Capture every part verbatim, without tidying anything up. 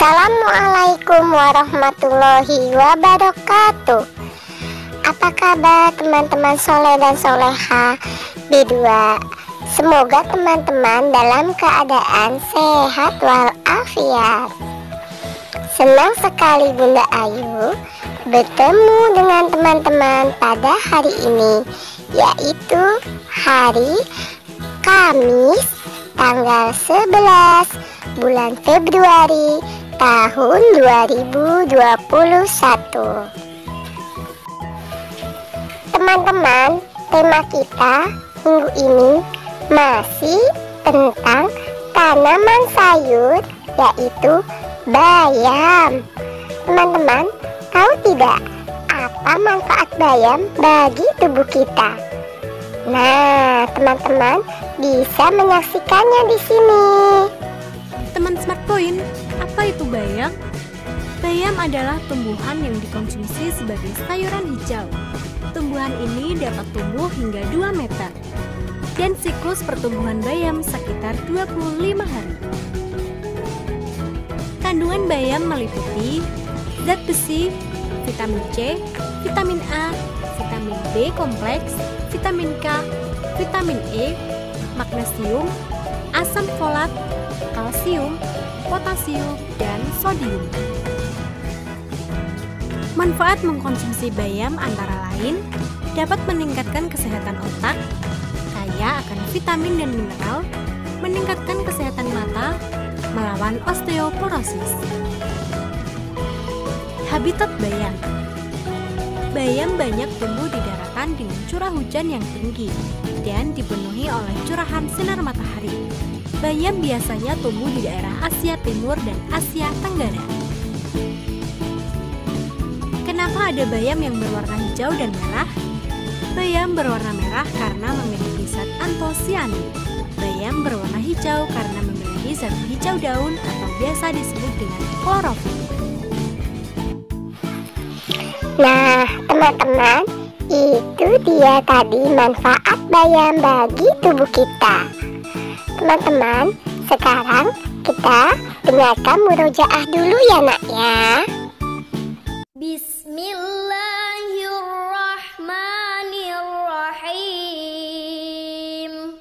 Assalamualaikum warahmatullahi wabarakatuh. Apa kabar teman-teman soleh dan soleha B dua? Semoga teman-teman dalam keadaan sehat walafiat. Senang sekali Bunda Ayu bertemu dengan teman-teman pada hari ini, yaitu hari Kamis tanggal sebelas bulan Februari tahun dua ribu dua puluh satu. Teman-teman, tema kita minggu ini masih tentang tanaman sayur, yaitu bayam. Teman-teman, tahu tidak apa manfaat bayam bagi tubuh kita? Nah, teman-teman bisa menyaksikannya di sini. Teman Smart Point, apa itu bayam? Bayam adalah tumbuhan yang dikonsumsi sebagai sayuran hijau. Tumbuhan ini dapat tumbuh hingga dua meter. Dan siklus pertumbuhan bayam sekitar dua puluh lima hari. Kandungan bayam meliputi zat besi, vitamin C, vitamin A, vitamin B kompleks, vitamin K, vitamin E, magnesium, asam folat, kalsium, potasium, dan sodium. Manfaat mengkonsumsi bayam antara lain dapat meningkatkan kesehatan otak, kaya akan vitamin dan mineral, meningkatkan kesehatan mata, melawan osteoporosis. Habitat bayam. Bayam banyak tumbuh di daratan dengan curah hujan yang tinggi dan dipenuhi oleh curahan sinar matahari. Bayam biasanya tumbuh di daerah Asia Timur dan Asia Tenggara. Kenapa ada bayam yang berwarna hijau dan merah? Bayam berwarna merah karena memiliki zat antosianin. Bayam berwarna hijau karena memiliki zat hijau daun atau biasa disebut dengan klorofil. Nah, teman-teman, itu dia tadi manfaat bayam bagi tubuh kita. Teman-teman, sekarang kita dengarkan murojaah dulu ya nak ya. Bismillahirrahmanirrahim.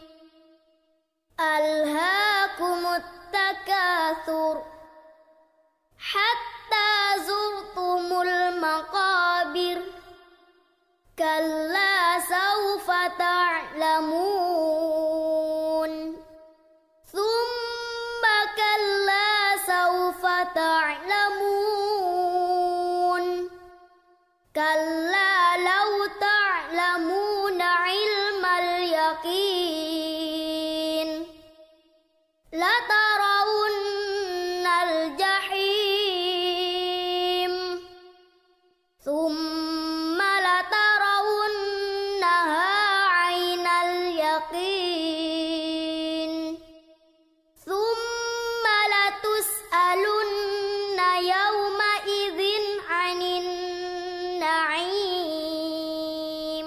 Alhaakumut takatsur hatta zurtumul maqabir. Kalla sawfa ta'lamun. Thumma kalla sawfa ta'lamun. Kalla law ta'lamuna ilmal yaqin la tarawunnal jahim thumma la tarawunnaha 'ainal yaqin thumma la tus'alunna yawma idzin 'anin na'im.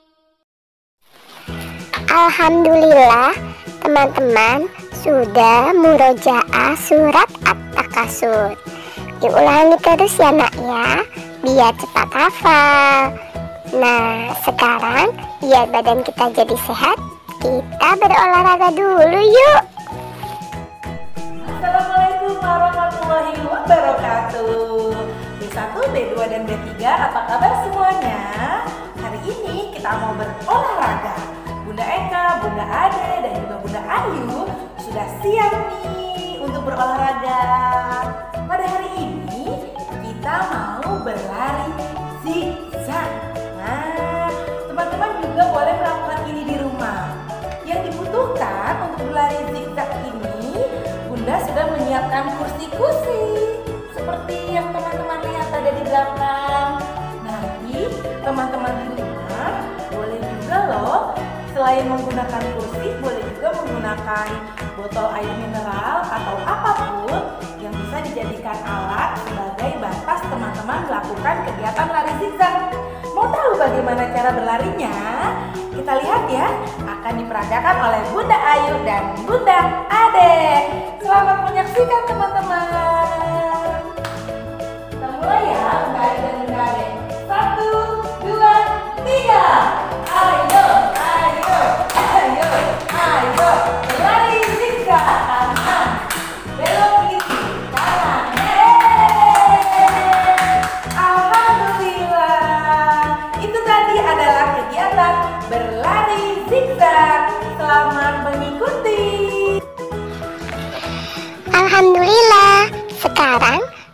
Alhamdulillah, teman-teman sudah murojaah surat At-Takasur. Diulangi terus ya nak ya, biar cepat hafal. Nah, sekarang biar badan kita jadi sehat, kita berolahraga dulu yuk. Assalamualaikum warahmatullahi wabarakatuh. B satu, B dua, dan B tiga, apa kabar semuanya? Hari ini kita mau berolahraga. Bunda Eka, Bunda Ade, dan juga Bunda Ayu sudah siap nih untuk berolahraga. Pada hari ini kita mau berlari zigzag. Nah, teman-teman juga boleh melakukan ini di rumah. Yang dibutuhkan untuk berlari zigzag ini, Bunda sudah menyiapkan kursi-kursi seperti yang teman-teman lihat ada di belakang. Nanti teman-teman di rumah boleh juga loh, selain menggunakan kursi, boleh juga menggunakan botol air mineral atau apapun yang bisa dijadikan alat sebagai batas teman-teman melakukan kegiatan lari zigzag. Mau tahu bagaimana cara berlarinya? Kita lihat ya, akan diperagakan oleh Bunda Ayu dan Bunda Ade. Selamat menyaksikan teman-teman.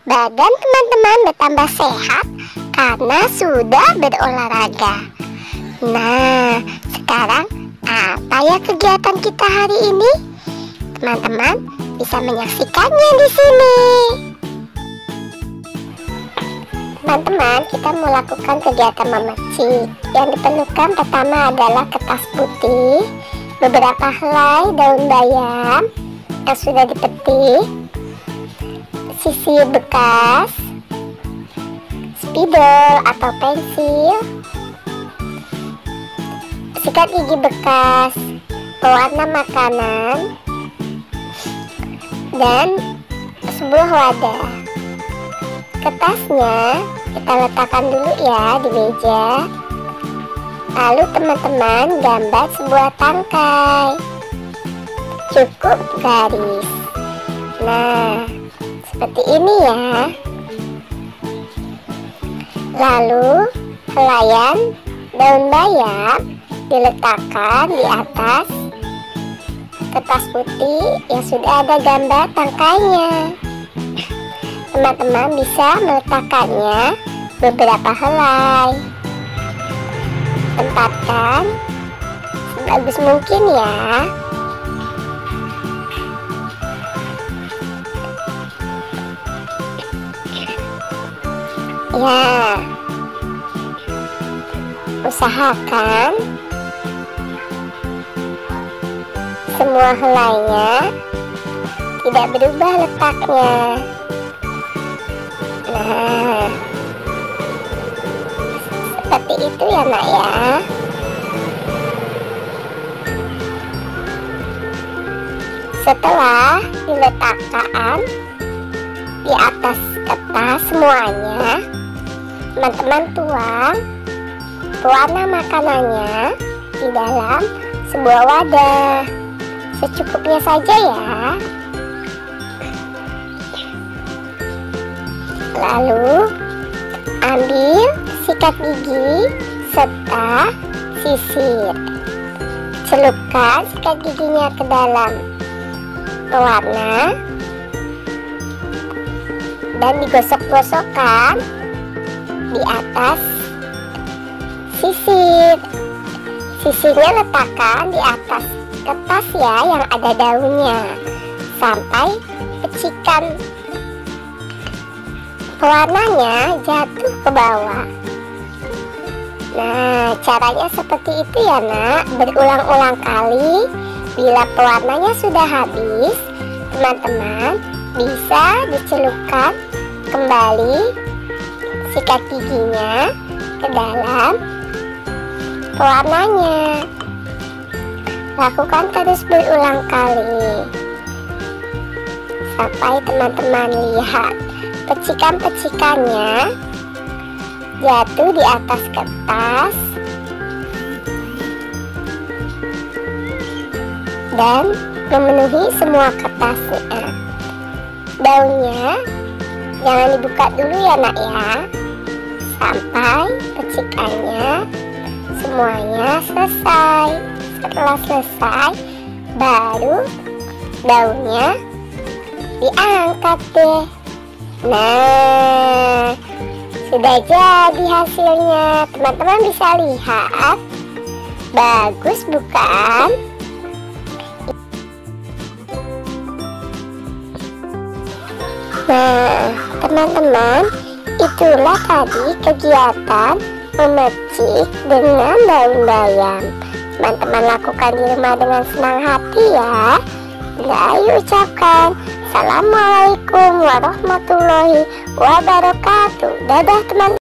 Badan teman-teman bertambah sehat karena sudah berolahraga. Nah, sekarang apa ya kegiatan kita hari ini? Teman-teman bisa menyaksikannya di sini. Teman-teman, kita mau lakukan kegiatan memercik. Yang diperlukan pertama adalah kertas putih, beberapa helai daun bayam yang sudah dipetik, sisir bekas, spidol atau pensil, sikat gigi bekas, pewarna makanan, dan sebuah wadah. Kertasnya kita letakkan dulu ya di meja. Lalu teman-teman gambar sebuah tangkai. Cukup garis. Nah, seperti ini ya. Lalu helaian daun bayam diletakkan di atas kertas putih yang sudah ada gambar tangkainya. Teman-teman bisa meletakkannya beberapa helai. Tempatkan sebagus mungkin ya. Ya, usahakan semua helainya tidak berubah letaknya. Nah, seperti itu ya nak ya. Setelah diletakkan di atas kertas semuanya, teman-teman tuang pewarna makanannya di dalam sebuah wadah. Secukupnya saja ya. Lalu ambil sikat gigi serta sisir. Celupkan sikat giginya ke dalam pewarna dan digosok-gosokkan di atas sisir. Sisirnya letakkan di atas kertas ya yang ada daunnya sampai pecikan pewarnanya jatuh ke bawah. Nah, caranya seperti itu ya nak, berulang-ulang kali. Bila pewarnanya sudah habis, teman-teman bisa dicelupkan kembali sikat giginya ke dalam pewarnanya. Lakukan terus berulang kali sampai teman-teman lihat pecikan-pecikannya jatuh di atas kertas dan memenuhi semua kertasnya. Daunnya jangan dibuka dulu ya nak ya, sampai pecikannya semuanya selesai. Setelah selesai, baru daunnya diangkat deh. Nah, sudah jadi hasilnya. Teman-teman bisa lihat, bagus bukan? Nah, teman-teman, itulah tadi kegiatan memercik dengan daun bayam. Teman-teman lakukan di rumah dengan senang hati ya. Nah, ayo ucapkan Assalamualaikum warahmatullahi wabarakatuh. Dadah teman-teman.